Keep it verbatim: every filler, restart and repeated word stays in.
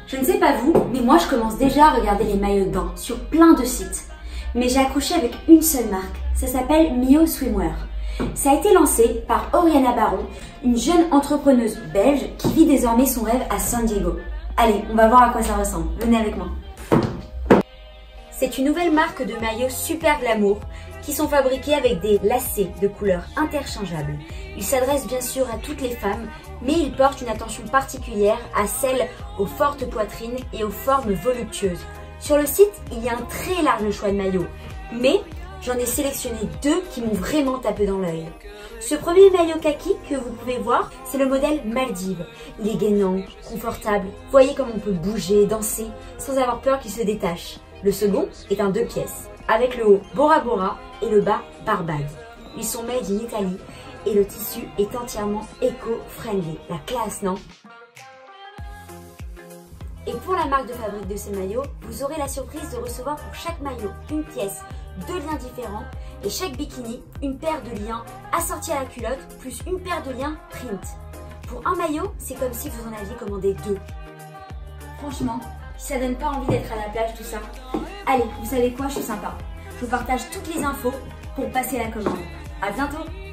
Je ne sais pas vous, mais moi je commence déjà à regarder les maillots de bain sur plein de sites. Mais j'ai accroché avec une seule marque, ça s'appelle Mio Swimwear. Ça a été lancé par Oriana Baron, une jeune entrepreneuse belge qui vit désormais son rêve à San Diego. Allez, on va voir à quoi ça ressemble, venez avec moi. C'est une nouvelle marque de maillots super glamour qui sont fabriqués avec des lacets de couleurs interchangeables. Ils s'adressent bien sûr à toutes les femmes, mais ils portent une attention particulière à celles aux fortes poitrines et aux formes voluptueuses. Sur le site, il y a un très large choix de maillots, mais j'en ai sélectionné deux qui m'ont vraiment tapé dans l'œil. Ce premier maillot kaki que vous pouvez voir, c'est le modèle Maldives. Il est gainant, confortable, voyez comme on peut bouger, danser, sans avoir peur qu'il se détache. Le second est un deux pièces, avec le haut Bora Bora et le bas Barbade. Ils sont made in Italie et le tissu est entièrement éco-friendly. La classe, non? Et pour la marque de fabrique de ces maillots, vous aurez la surprise de recevoir pour chaque maillot une pièce, deux liens différents et chaque bikini, une paire de liens assortis à la culotte plus une paire de liens print. Pour un maillot, c'est comme si vous en aviez commandé deux. Franchement, ça donne pas envie d'être à la plage tout ça. Allez, vous savez quoi, je suis sympa. Je vous partage toutes les infos pour passer la commande. À bientôt!